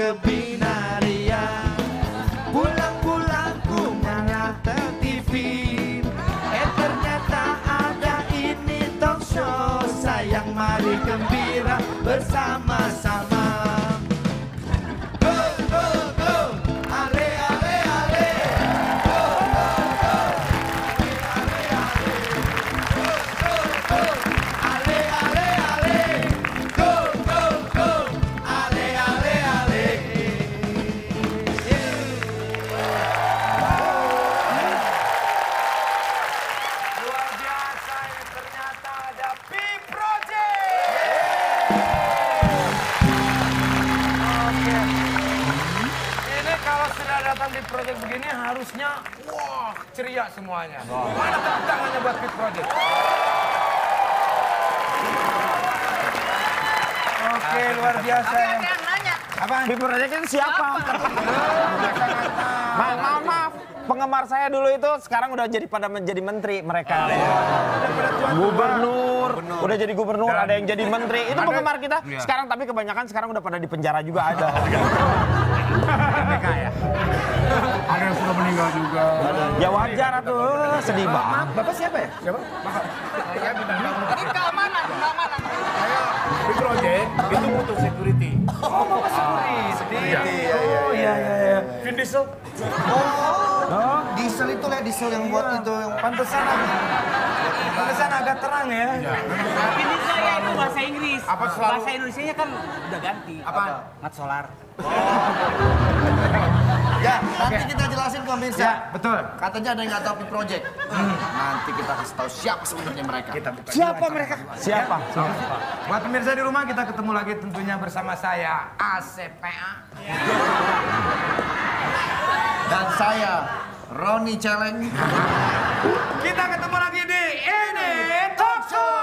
ke binaria. Pulang-pulang ku nyalakan TV, ternyata ada ini talk show. Sayang mari gembira bersama-sama. Go, go, go, ale, ale, ale. Go, go, go, ale, ale, ale. Go, go, go, ale, ale, ale. Go, go, go, ale, ale, ale. Luar biasa, ini ternyata ada P-Project. Oke. Ini kalau sudah datang di project begini harusnya wah ceria semuanya. Mana tepuk tangannya buat P-Project? Oke, luar biasa. Tapi ada yang nanya. Apa? P-Project itu siapa? Maaf, penggemar saya dulu itu sekarang udah jadi pada menjadi menteri mereka. Gubernur, udah jadi gubernur, ada yang jadi menteri. Itu penggemar kita. Sekarang tapi kebanyakan sekarang udah pada di penjara juga ada. ya? Ada yang sudah meninggal juga. Ya wajar tuh, sedih banget. Bapak siapa ya? Siapa? Ini keamanan. Saya di project itu butuh security. Oh, Bapak security. Oh, iya. Vin Diesel? Oh, diesel itu lah, diesel yang buat itu yang Pantesan agak terang ya. Ini saya itu bahasa Inggris. Apa selalu- Bahasa Indonesianya kan udah ganti. Apa? Mat solar. Ya, nanti kita jelasin ke pemirsa. Ya, betul. Katanya ada yang nggak tahu P-Project. Nanti kita kasih tahu siapa sebenarnya mereka. Siapa mereka? Siapa? Buat pemirsa di rumah kita ketemu lagi tentunya bersama saya ACPA. Dan saya, Roni Celeng. Kita ketemu lagi di Ini Talk Show.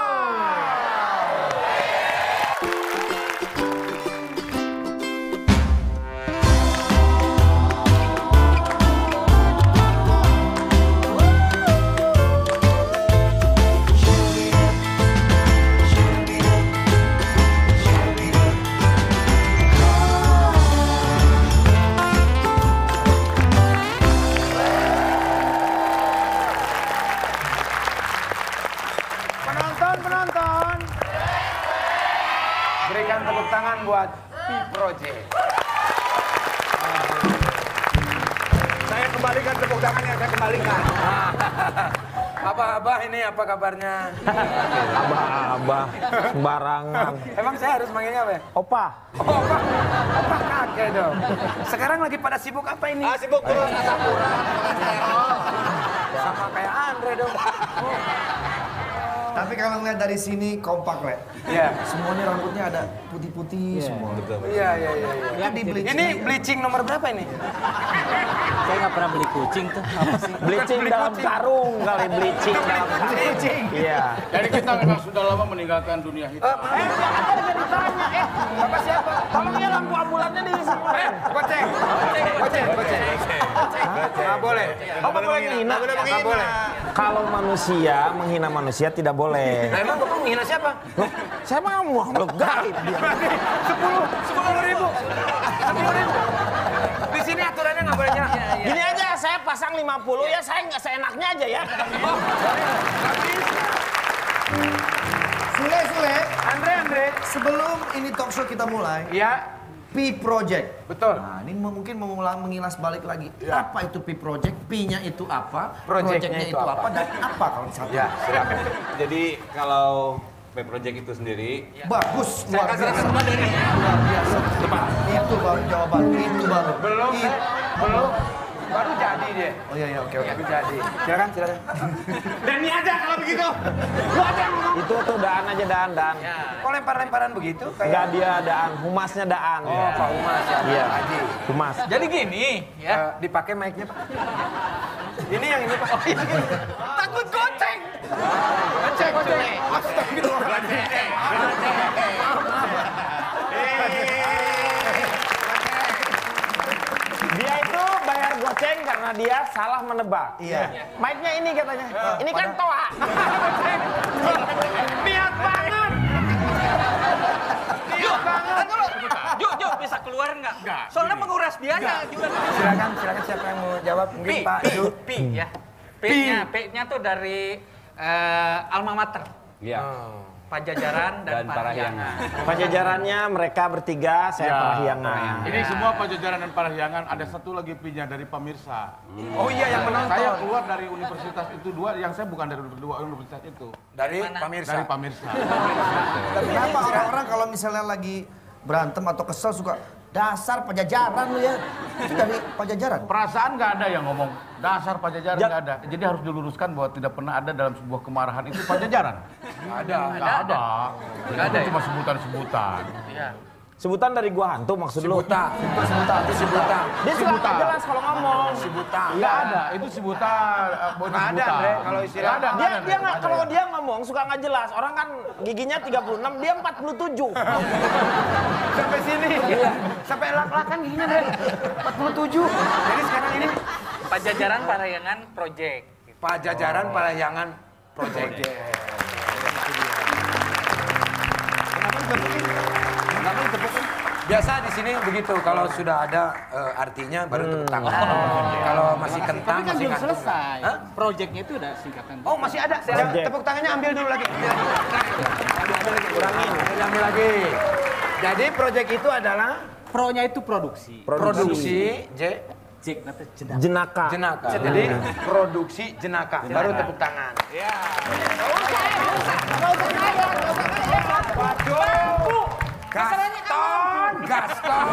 Penonton. Berikan tepuk tangan buat P-Project. Saya kembalikan tepuk tangan yang saya kembalikan. Abah ini apa kabarnya? Abah, sembarangan. Emang saya harus manggilnya apa ya? Opa. Oh, Opa kakek dong. Sekarang lagi pada sibuk apa ini? Sibuk terus Asapura. Sama kayak Andre dong. Tapi kalau ngeliat dari sini kompak, Le. Iya. Semuanya rambutnya ada putih-putih semua. Iya. Itu di bleaching. Ini bleaching nomor berapa ini? Saya nggak pernah beli kucing tuh. Apa sih? Bleaching dalam karung kali bleaching dalam karung. Iya. Jadi kita memang sudah lama meninggalkan dunia hitam. Bapak siapa? Tolong ya lampu ambulannya diisi. Goceng. Nggak boleh. Oh, boleh menghina. Nggak boleh. Kalau manusia menghina manusia tidak boleh. Nah, emang Bapak menghina siapa? Loh, saya mah makhluk gaib dia. 10.000. Di sini aturannya nggak boleh nyerah. Gini aja, saya pasang 50 ya, saya nggak seenaknya aja ya. Sule, Andre. sebelum ini talk show kita mulai, Iya, P-Project. betul. Nah, ini mungkin mau mengilas balik lagi. Apa itu P-Project? P-nya itu apa? Project-nya Project-nya itu itu apa? apa? Dan apa kalau satu? Ya, silakan. Jadi kalau P-Project itu sendiri, Bagus, Saya luar kasih biasa. teman dari Luar biasa. Itu baru jawaban. Itu baru. belum. Baru jadi dia. Oh iya, oke. Baru jadi. Silakan. Dan ini aja kalau begitu. Itu tuh daan aja daan. Kok lempar-lemparan begitu? Enggak dia daan, humasnya daan. Oh, Pak Umas ya. Iya. Haji. Humas. Jadi gini, ya, dipakai mic-nya, Pak. Ini yang ini, Pak. Oh, ini. Takut goceng. Goceng. Dia itu bayar goceng karena dia salah menebak. Iya. Mic-nya ini katanya. Ini kan toa. Niat banget. Juk, bisa keluar nggak? enggak? Enggak, Soalnya gini. menguras biaya juga. Silakan siapa yang mau jawab? Mungkin Pak Zul. Pi ya. P-nya tuh dari alma mater. Iya. Pajajaran dan Parahyangan. Pajajarannya mereka bertiga, saya Parahyangan. Ini semua Pajajaran dan Parahyangan, ada satu lagi P-nya dari pemirsa. Oh iya yang menonton. Saya keluar dari universitas itu dua, yang saya bukan dari dua universitas itu. Dari pemirsa. Dari pemirsa. Kenapa orang-orang kalau misalnya lagi berantem atau kesel suka dasar Pajajaran lu ya? Itu dari Pajajaran. Perasaan nggak ada yang ngomong dasar Pajajaran, nggak ada. Jadi harus diluruskan bahwa tidak pernah ada dalam sebuah kemarahan itu Pajajaran. Nggak ada. Nggak ada. Itu cuma sebutan-sebutan. Iya. Sebutan dari gua hantu maksud lu? Buta. Itu si buta. Dia suka nggak jelas kalau ngomong. Si buta. Nggak ada, itu si buta. Nggak ada, Andre, kalau istilah. Nggak ada. Dia nggak, kalau dia ngomong suka nggak jelas. Orang kan giginya 36, dia 47. Sampai sini. Sampai lak-lakan giginya deh. 47. Jadi sekarang ini Pajajaran Parahyangan Project. Pajajaran Parahyangan Project. Kenapa ditepukin? Biasa di sini begitu, kalau sudah ada artinya baru tepuk tangan. Kalau masih kentang, Tapi kan masih belum ngantuk. selesai. Hah? Projectnya itu udah singkatan. Oh masih ada, Project. tepuk tangannya ambil dulu lagi. Kurangin, ambil lagi. Jadi project itu adalah Pro-nya itu produksi. produksi Jek nanti jenaka. Jenaka. jenaka. Jadi produksi jenaka. Baru tepuk tangan. Waduh. Gaston.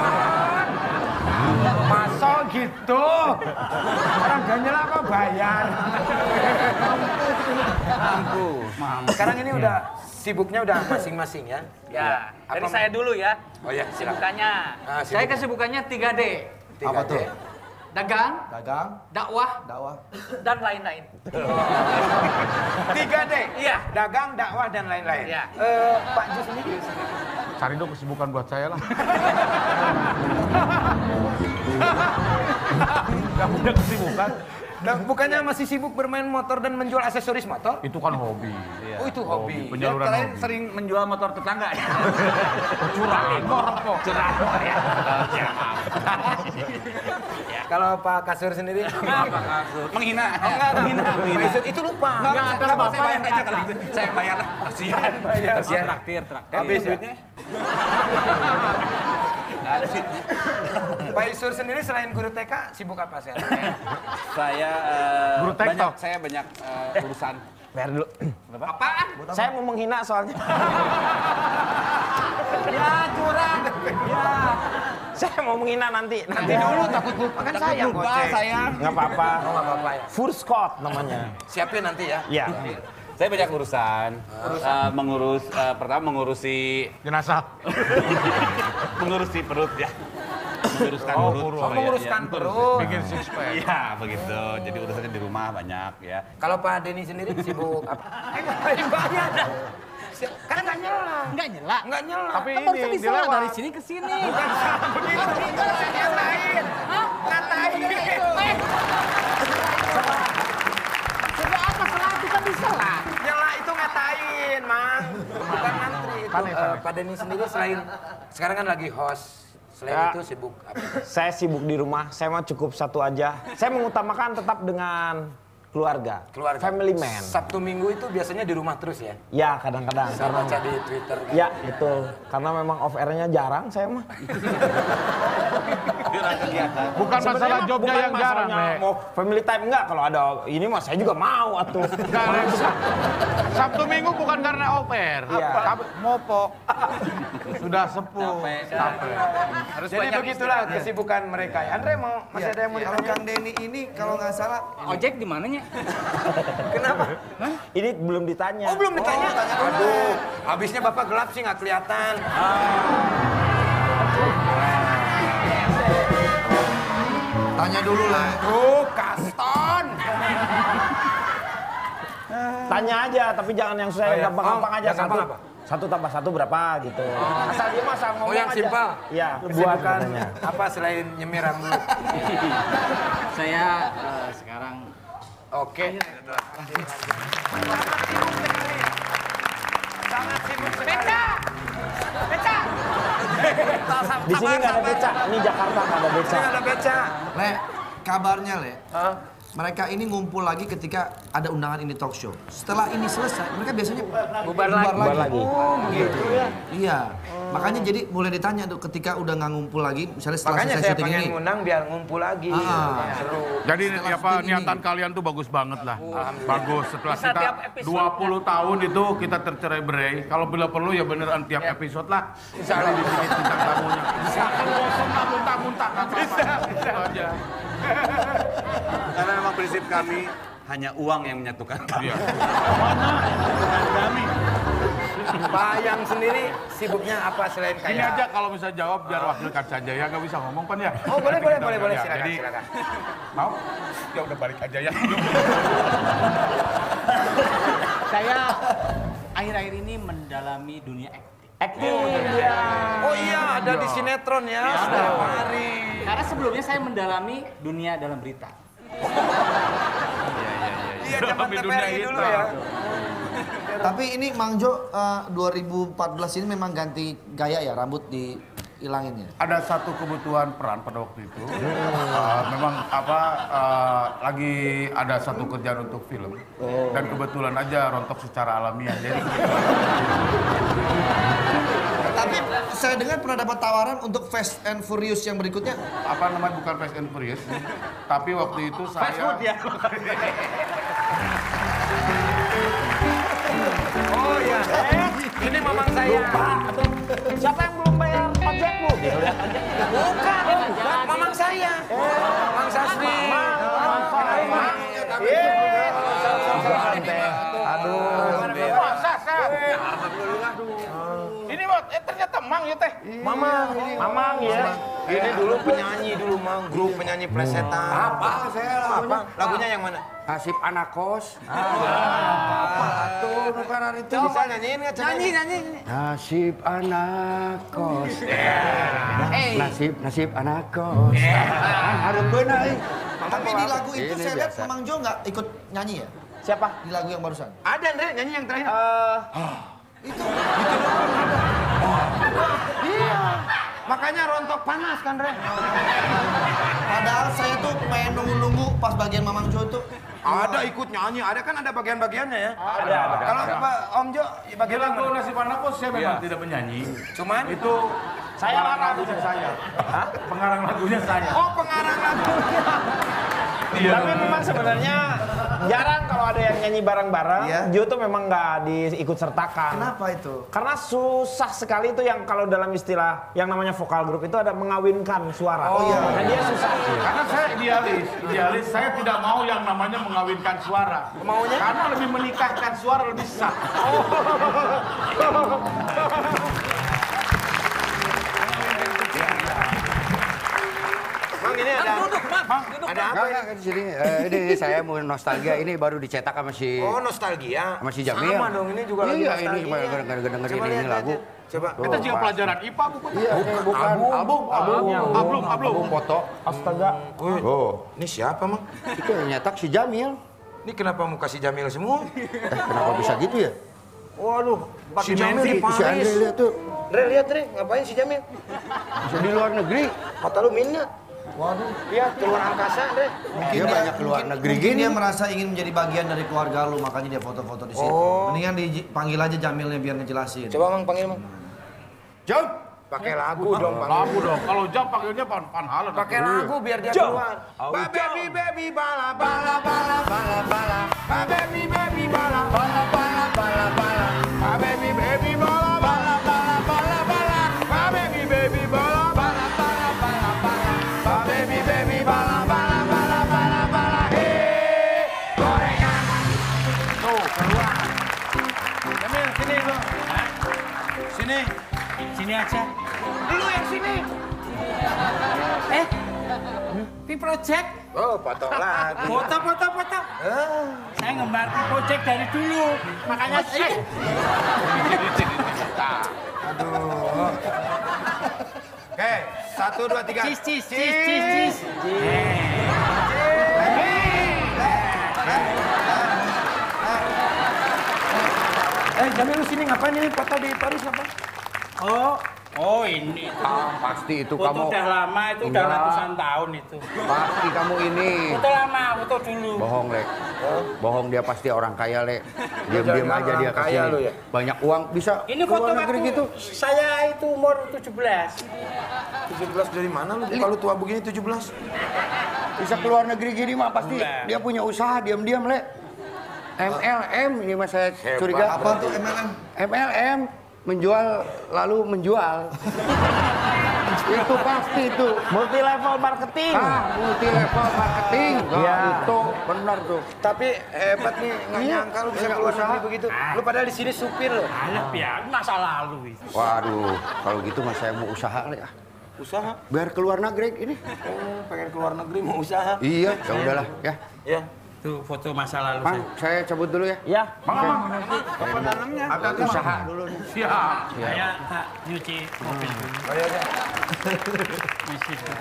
Masa gitu. Orang gak nyela kok bayar. Sekarang ini udah sibuknya udah masing-masing ya. Ya, dari Apa- saya dulu ya. Oh ya, silakan. Kesibukannya. Ah, Saya sibuk. kesibukannya 3D. Apa tuh? Dagang, Dagang, dakwah, dakwah. dan lain-lain. 3D. Iya. Dagang, dakwah dan lain-lain. Iya. Pak Jus sendiri. Cari dong kesibukan buat saya lah. Gak punya kesibukan. Dan bukannya masih sibuk bermain motor dan menjual aksesoris motor? Itu kan hobi. Oh itu hobi. Penyaluran hobi. Sering menjual motor tetangga. Curang. Kok. Curang. Kalau Pak Kasur sendiri? Menghina. Oh enggak, Pak Isut itu lupa. Enggak, saya bayar aja kalau gitu. Saya bayar lah. Kasihan. Kasihan. Traktir. Habis duitnya? Pak Isur sendiri selain guru TK sibuk apa sekarang? Saya Guru TikTok. banyak urusan. Bayar dulu. Apaan? Saya mau menghina soalnya. Ya, curang. Ya. Saya mau menghina nanti. Nanti dulu takut lupa kan saya goceng. Nggak apa-apa. Oh nggak apa-apa ya. Full Scott namanya. Siapin nanti ya. Iya. Saya banyak urusan. Pertama mengurusi Jenazah. mengurusi perut ya. Menguruskan Oh, perut. perut. Oh, menguruskan perut. Bikin six pack. Iya, begitu. Jadi urusannya di rumah banyak ya. Kalau Pak Denny sendiri sibuk apa? Ngapain banyak? Kan nggak nyela. Enggak nyela. Nggak nyela. Tapi Kan barusan ini disela dilewat. dari sini ke sini. Ngatain. Ngatain. Sudah apa salah itu kan disela. Nyela itu ngatain, Mang. Bukan ngantri itu. Panik. Pak Denny sendiri selain sekarang kan lagi host. Selain Ya. itu sibuk apa? Saya sibuk di rumah. Saya mah cukup satu aja. Saya mengutamakan tetap dengan keluarga. Keluarga. Family man. Sabtu Minggu itu biasanya di rumah terus ya? Ya kadang-kadang. Saya baca di Twitter kan. Ya betul. Karena memang off airnya jarang saya mah. Bukan masalah Sebenarnya mah jobnya bukan yang jarang, masalahnya Nek. mau family time enggak, kalau ada ini mah saya juga mau atuh. Enggak, Nek. Sabtu Minggu bukan karena oper. Iya. Tapi mopok. Sudah sepuh. Capek. Harus Jadi banyak begitulah kesibukan mereka. Ya, Andre masih ada yang mau Kalau ditanya? Kang Denny ini kalau nggak salah Ojek di mananya? Kenapa? Ini belum ditanya. Oh belum ditanya? Aduh, habisnya Bapak gelap sih nggak kelihatan. tanya dulu lah. Tuh, Gaston. Tanya aja, tapi jangan yang susah, Oh, yang iya. gampang-gampang Oh, aja. yang gampang apa? Satu tambah satu berapa gitu. Asal dia masa ngomong Oh yang aja. simpel. Iya, buat Kesibukan katanya. apa selain nyemir rambut? Saya sekarang Oke. Sangat sibuk sekali. Beca! Beca! Di sini nggak ada beca. Ini Jakarta nggak ada beca. Ini ada beca. Le, kabarnya Le, mereka ini ngumpul lagi ketika ada undangan ini talk show. Setelah ini selesai, mereka biasanya bubar lagi. Oh, begitu ya. Iya, makanya jadi mulai ditanya tuh ketika udah nggak ngumpul lagi, misalnya setelah Makanya selesai saya syuting pengen ini. ngundang biar ngumpul lagi. Seru. Jadi Setelah apa syuting niatan ini. kalian tuh bagus banget lah. Bagus setelah Bisa kita tiap episode. 20 tahun itu kita tercerai-berai. Kalau bila perlu ya beneran tiap episode lah. Cari di sini bintang tamunya. Bisa kan bosan lah muntah-muntah kan bisa aja. Karena memang prinsip kami hanya uang yang menyatukan kami. Iya. Mana yang kami? Pak Yang sendiri sibuknya apa selain Ini kayak? aja kalau bisa jawab biar wakilkan saja ya, nggak bisa ngomong kan ya. Oh boleh. Ya, Silakan, jadi, silakan. mau? Ya udah balik aja ya. Saya akhir-akhir ini mendalami dunia acting. Oh iya, ada di sinetron ya. Setiap hari. Karena sebelumnya saya mendalami dunia dalam berita. Iya, zaman Di dunia TVRI dulu itu. ya. Tapi ini Mang Jo 2014 ini memang ganti gaya ya, rambut dihilangin ya. Ada satu kebutuhan peran pada waktu itu. Memang lagi ada satu kerjaan untuk film. Dan kebetulan aja rontok secara alamiah. Jadi Tapi saya dengar pernah dapat tawaran untuk Fast and Furious yang berikutnya. apa namanya bukan Fast and Furious. Tapi waktu itu saya Oh iya. Ini mamang saya. Siapa yang belum bayar pajak lu? Bukan, mamang saya. Mang Sasri. ini buat ternyata Mang ya teh. Mamang ya. Ini dulu penyanyi dulu Mang, grup penyanyi plesetan. Apa saya apa? Lagunya yang mana? Nasib anak kos. Tuh, bukan itu. Bisa nyanyiin nggak? Nyanyi. Nasib anak kos. Nasib anak kos. Harus benar. Tapi di lagu itu Ini saya lihat biasa. Mang Jo nggak ikut nyanyi ya? Siapa? Di lagu yang barusan. Ada Andre nyanyi yang terakhir. Makanya rontok panas kan, Re? Padahal saya tuh pengen nunggu-nunggu pas bagian Mamang Jo tuh. Ada ikut nyanyi, ada kan ada bagian-bagiannya ya? Ada. Kalau Pak Om Jo, bagian Di lagu mana? Nasib Anak Kos saya memang tidak menyanyi. Cuman Itu Saya pengarang larang. lagunya saya. Pengarang lagunya saya. oh pengarang lagunya. Tapi memang sebenarnya jarang kalau ada yang nyanyi bareng-bareng. Iya. Jo tuh memang nggak diikut sertakan. Kenapa itu? Karena susah sekali itu yang kalau dalam istilah yang namanya vokal grup itu ada mengawinkan suara. Oh, iya. Nah, dia susah. Karena saya idealis saya tidak mau yang namanya mengawinkan suara. Maunya? Karena lebih menikahkan suara lebih sah. Mang ini ada. Ada apa ya? Enggak, di sini. Ini saya mau nostalgia. Ini baru dicetak sama si Oh nostalgia. sama si Jamil. Sama dong ini juga lagi Iya, nostalgia. ini dengerin Coba ini lihat, lagu. lihat. Coba. Kita juga pelajaran IPA bukan? Iya, bukan. Album foto. Astaga. Oh, Ini siapa Mang? itu yang nyetak si Jamil. Ini kenapa muka si Jamil semua? Kenapa bisa gitu ya? Waduh, Pak Si Jamil di Si Andre Paris. lihat tuh. Dre, lihat Dre, ngapain si Jamil? Bisa di luar negeri. Mata lu minyak. Waduh. Iya, keluar angkasa, Dre. Dia banyak keluar negeri Mungkin gini. dia merasa ingin menjadi bagian dari keluarga lu, makanya dia foto-foto di situ. Mendingan dipanggil aja Jamilnya biar ngejelasin. Coba Mang panggil Mang. Jom. Pakai lagu dong, panggil. Lagu dong. Kalau jam panggilnya Van Halen. Pakai lagu biar dia keluar. Ba baby baby bala bala bala bala bala. Ba baby baby bala bala bala bala bala. Ba baby baby bala bala bala bala bala. Ba baby baby bala bala bala bala bala. Ba baby baby bala bala bala bala bala. Hei, gorengan. Tuh, keluar. Jamil, sini lu. Sini. Sini aja. Lu yang sini. Pi project. Oh, foto lagi. Foto. Saya ngembar Pi project dari dulu. Makanya Oke, 1, 2, 3. cis. Jamil lu sini ngapain ini foto di Paris apa? Oh ini. Pasti itu Foto kamu. udah lama, itu udah Enggak. ratusan tahun itu. Pasti kamu ini. Foto lama, foto dulu. Bohong, Lek. Bohong, dia pasti orang kaya, Lek. Diam-diam aja dia kasih banyak uang, bisa Ini keluar foto negeri waktu gitu. saya itu umur 17. 17 dari mana lu? Kalau tua begini 17. Bisa keluar negeri gini mah pasti dia punya usaha diam-diam, Lek. MLM ini mas saya curiga. Apa tuh MLM? MLM menjual lalu menjual. Itu pasti itu. Multi level marketing. Multi level marketing. Iya. Itu benar tuh. Tapi hebat nih, nggak nyangka lu bisa keluar negeri begitu. Lu padahal di sini supir lo. Alah, biar masa lalu itu. Waduh, kalau gitu mas saya mau usaha, Lek. Usaha? Biar keluar negeri ini. Oh, pengen keluar negeri mau usaha. Iya, ya udahlah ya. Ya. Tuh foto masa lalu Bang, saya cabut dulu ya. Ya. Bang. Apa dalamnya? Hati-hati, Bang. Usaha dulu nih. Siap. saya tak nyuci mobil dulu. Ayo aja. Misi tuh.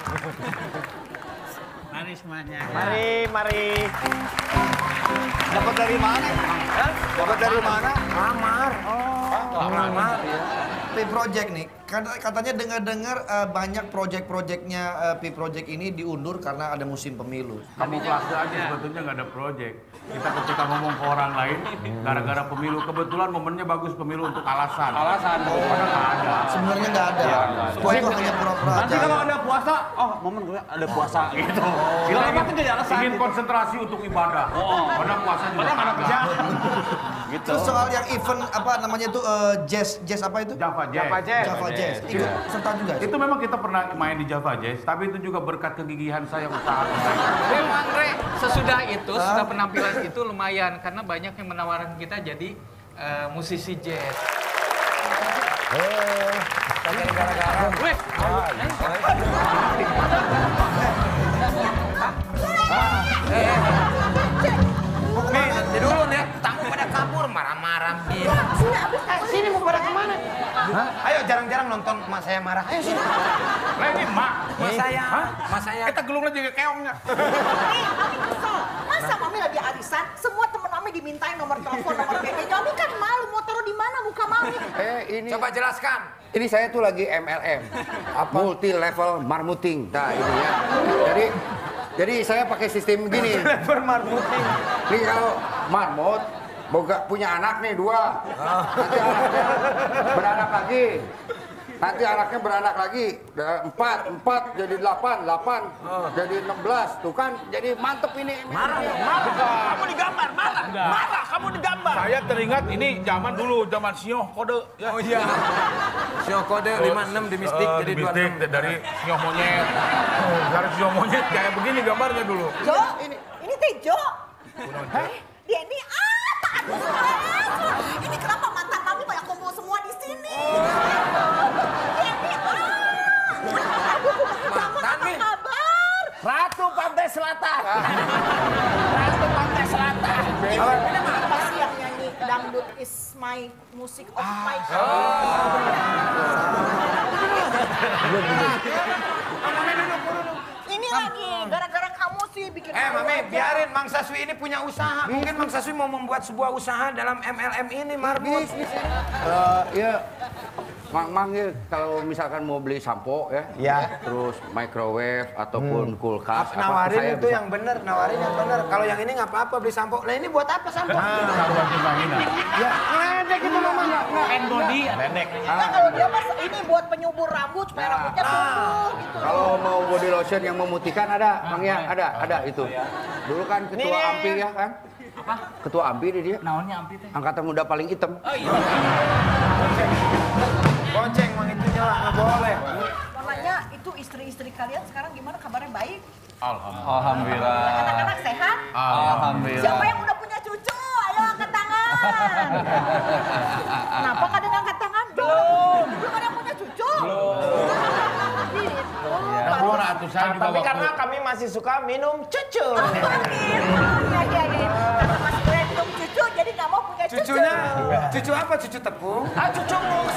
Mari semuanya. Mari. Dapat dari mana? Hah? Dapat dari mana? Lamar. Oh, lamar. P-Project nih, katanya dengar-dengar banyak project-projectnya P-Project ini diundur karena ada musim pemilu. Kamuflase aja sebetulnya nggak ada project. Kita ketika ngomong ke orang lain, gara-gara pemilu, kebetulan momennya bagus pemilu untuk alasan. Padahal nggak ada. Sebenarnya nggak ada. Semua itu hanya pura-pura aja. Nanti kalau ada puasa, oh momen gue ada puasa gitu. Kita Kita jadi alasan. ingin konsentrasi untuk ibadah. Padahal puasa juga kagak. Gitu. Terus soal yang event apa namanya itu jazz apa itu? Java Jazz. Ikut serta juga. Itu memang kita pernah main di Java Jazz, tapi itu juga berkat kegigihan saya usaha. Bang Andre, sesudah itu, setelah penampilan itu lumayan karena banyak yang menawarkan kita jadi musisi jazz. Weh, Nih, nanti dulu nih, tamu pada kabur marah-marah. Sini mau pada kemana? Ayo jarang-jarang nonton emak saya marah. Ayo sini. Lah ini mak. Mas saya. Kita gulung aja ke keongnya. Nih, Mami kesel. Masa Mami lagi arisan, semua temen Mami dimintain nomor telepon, nomor BP. Mami kan malu, mau taruh di mana muka Mami? Ini Coba jelaskan. ini saya tuh lagi MLM. Multi level marketing. Nah, ini ya. Jadi saya pakai sistem begini. Level marketing. Nih kalau marmot punya anak nih 2. Nanti anaknya beranak lagi. Nanti anaknya beranak lagi. 4 jadi 8 jadi 16. Tuh kan jadi mantep ini. Marah. Kamu digambar, marah. Kamu digambar. Saya teringat ini zaman dulu, zaman Sioh Kode. Ya. Oh iya. Sio kode 56 di mistik jadi di mistik 26. dari Sioh Monyet. Dari Sioh Monyet kayak begini gambarnya dulu. Jo, ini teh Jo. Dia ini aku stres. Ini kenapa mantan Mami banyak kumpul semua di sini? Dia ini aduh, Mantan apa nih. kabar? Ratu Pantai Selatan. Ratu Pantai Selatan. Apa sih yang nyanyi dangdut is my music of my Ini lagi gara-gara kamu sih bikin Mami, biarin Mang Saswi ini punya usaha. Mungkin Mang Saswi mau membuat sebuah usaha dalam MLM ini, Marbot. Ya, Mang ya kalau misalkan mau beli sampo ya, terus microwave ataupun kulkas. Nawarin saya itu bisa. yang bener, nawarin yang bener. Kalau yang ini nggak apa-apa beli sampo. Nah ini buat apa sampo? Ya, ada gitu Mama. Hand body, pendek. Nah, kalau dia mas ini buat penyubur rambut supaya rambutnya tumbuh gitu. Kalau mau body lotion yang memutihkan ada, Mang ya, ada itu. Dulu kan ketua AMPI ya kan? Apa? Ketua AMPI dia. Naonnya ampi teh? Angkatan muda paling hitam. Oh iya. Bonceng, Mang itu nyala, nggak boleh. Mau nanya, itu istri-istri kalian sekarang gimana kabarnya baik? Alhamdulillah. Anak-anak sehat? Alhamdulillah. Siapa yang udah punya cucu? Ayo angkat tangan. Kenapa nggak ada yang angkat tangan? Belum ada yang punya cucu? Gitu. Tapi karena kami masih suka minum cucu. Oh, gitu. Ya. Karena masih boleh minum cucu, jadi nggak mau punya cucu. Cucunya, cucu apa? Cucu tepung? Cucu mus.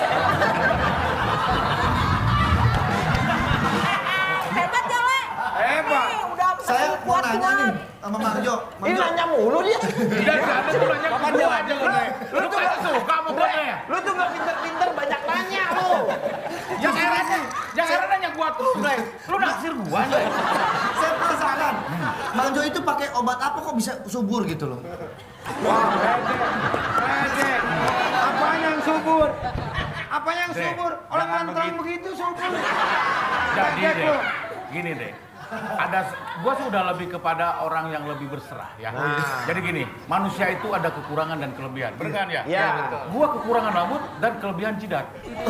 Hebat ya, Le? Hebat. Nih, udah Saya mau nanya nih sama Mang Jo. Mang Ini Jo. nanya mulu dia. Tidak ada tuh nanya kapan dia aja lu. Lu tuh gak suka sama gue. Lu tuh nggak pinter-pinter banyak nanya lu. Yang heran nanya gua tuh, Bre. Lu naksir gua nih. Saya penasaran. Bang Jo itu pakai obat apa kok bisa subur gitu loh? Wah, pede. Apanya yang subur? Apanya yang subur? Orang mantrang begitu subur. Jadi deh, gini deh. Gua sudah lebih kepada orang yang lebih berserah ya. Jadi gini, manusia itu ada kekurangan dan kelebihan. Benar kan ya? Iya. Gua kekurangan rambut dan kelebihan jidat.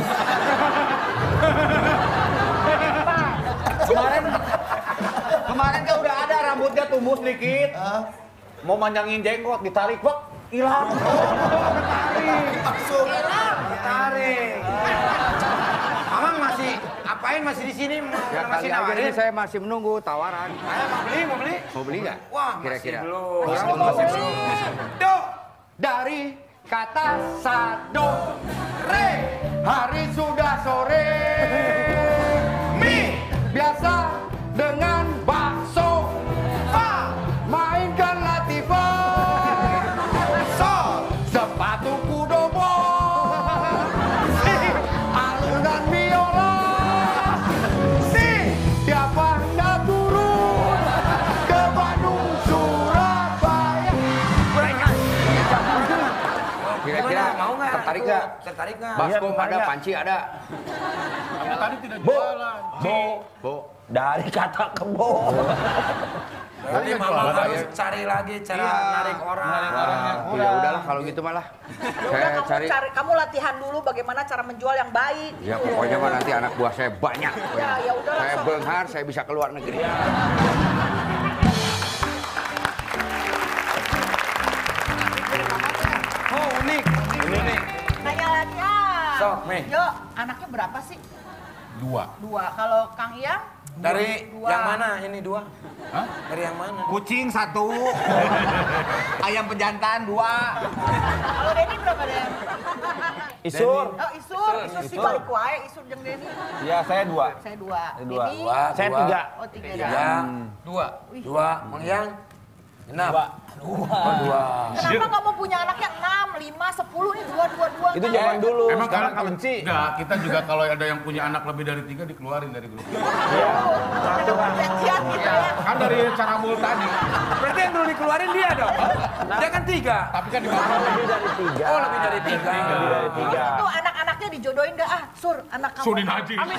Kemarin kan udah ada rambutnya tumbuh sedikit. Mau manjangin jenggot, ditarik, wah, hilang. Langsung. Tarik. Mamang masih apain masih di sini? Ya kali Masih aja nawarin? ini saya masih menunggu tawaran. Ayo, mau beli? Mau beli nggak? Wah, Kira-kira. masih belum. Do, dari kata sado, re, hari sudah sore. Mi, biasa dengan bakso. Fa, mainkan latifa. Sol, sepatu kudobo. Si, alunan biola. Si, siapa hendak turun ke Bandung, Surabaya. Kira-kira Mau nggak? tertarik nggak? Tertarik nggak? Baskom ada, panci ada. Kamu tadi tidak jualan. Bo. Dari kata kebo. Nanti mama harus cari lagi cara narik orang. Ya udahlah kalau gitu malah. Udah Saya cari. kamu latihan dulu bagaimana cara menjual yang baik. Ya pokoknya mah nanti anak buah saya banyak. Ya udahlah. Saya benghar, saya bisa keluar negeri. Oh, unik. Nanya lagi ah. Sok, Mi. Yo, anaknya berapa sih? 2. Dua. Kalau Kang Iyang? Dari Dua. yang mana ini 2? Hah? Dari yang mana? Kucing 1, ayam pejantan 2. Kalau Denny berapa Den? Isur. Oh Isur si balik wae Isur jeung Denny. Ya saya 2. Saya 2. Dua. Denny? Saya 3. Oh 3 Ya, 2. Mang Yang? Genap. Oh, 2. Kenapa nggak mau punya anaknya 6, 5, 10 nih 2. Itu zaman dulu. Emang Sekarang kalau benci. enggak, kita juga kalau ada yang punya anak lebih dari 3 dikeluarin dari grup. Ada perjanjian gitu ya. Kan dari cara mul tadi. Berarti yang dulu dikeluarin dia dong? Dia kan 3. Tapi kan dikeluarin. Lebih dari 3. Oh, lebih dari 3. Itu anak-anaknya dijodohin nggak Sur anak kamu. Sudin Haji. Amin.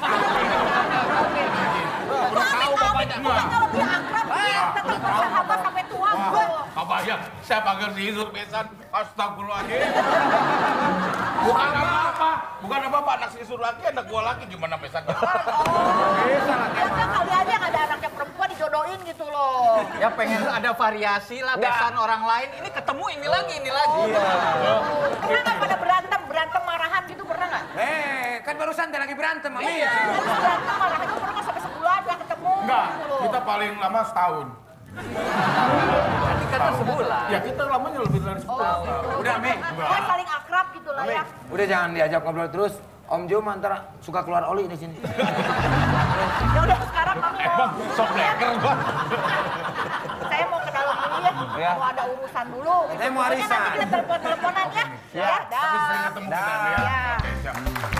Bukannya lebih akrab ya, tetap bersahabat sampai tua. Apa ya? Saya panggil si Isur besan. Astagfirullahaladzim. Bukan apa-apa. Bukan apa-apa. Anak si Isur lagi, anak gua lagi. Gimana besan? Biasanya kali aja nggak ada anaknya perempuan dijodohin gitu loh. Ya pengen ada variasi lah besan orang lain. Ini ketemu ini lagi. Pernah nggak pada berantem marahan gitu pernah nggak? Kan barusan dia lagi berantem, Mami. Iya, habis berantem marahan itu pernah nggak sampai sebulan nggak ketemu. Enggak. gitu loh. Kita paling lama setahun. Nanti kata sebulan. Ya kita lamanya lebih dari setahun. Udah, Mi. Oh, saling akrab gitu lah ya. Udah jangan diajak ngobrol terus. Om Jo antara suka keluar oli di sini. Ya udah sekarang kami mau. Sok leker gua. Saya mau ke dalam dulu ya. Mau ada urusan dulu. Saya mau Pokoknya arisan. Nanti kita telepon-teleponan ya. Ya, Tapi sering ketemu kita ya. Ya. Oke, siap.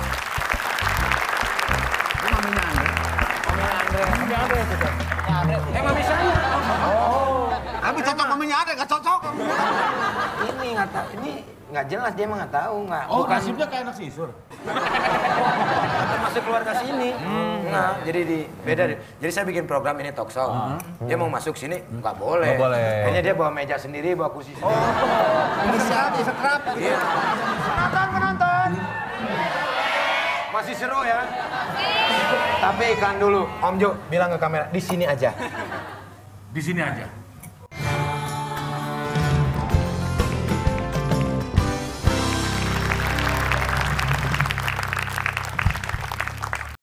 Mami saya. Tapi cocok mamanya ada, nggak cocok. Ini nggak tahu. Ini nggak jelas dia emang nggak tahu nggak. Oh, nasibnya kayak anak si Isur. Masuk keluarga sini. Nah, jadi beda. Jadi saya bikin program ini talk show. Dia mau masuk sini nggak boleh. Nggak boleh. Kayaknya dia bawa meja sendiri, bawa kursi sendiri. Inisial di sekrap. Iya. Penonton. Masih seru ya. Tapi iklan dulu. Om Jo bilang ke kamera di sini aja. Di sini aja.